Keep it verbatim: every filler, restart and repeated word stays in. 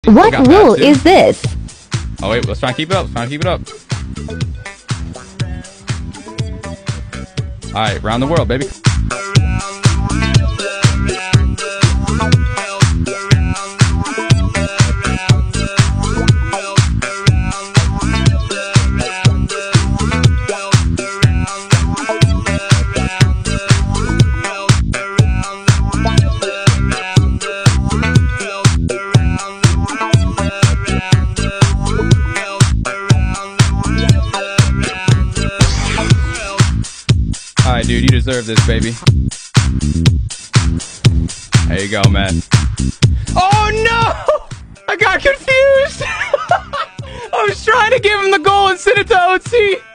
What rule is this? Oh wait, let's try and keep it up. Let's try and keep it up. Alright, round the world, baby. Alright, dude, you deserve this, baby. There you go, man. Oh, no! I got confused! I was trying to give him the goal and send it to O T!